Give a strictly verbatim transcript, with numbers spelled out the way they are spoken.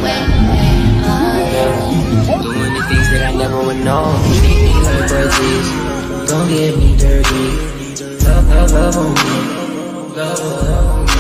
Doing the things that I never would know. Make me hurt, boy, please. Don't get me dirty. Love, love, love on me. Love, love on me.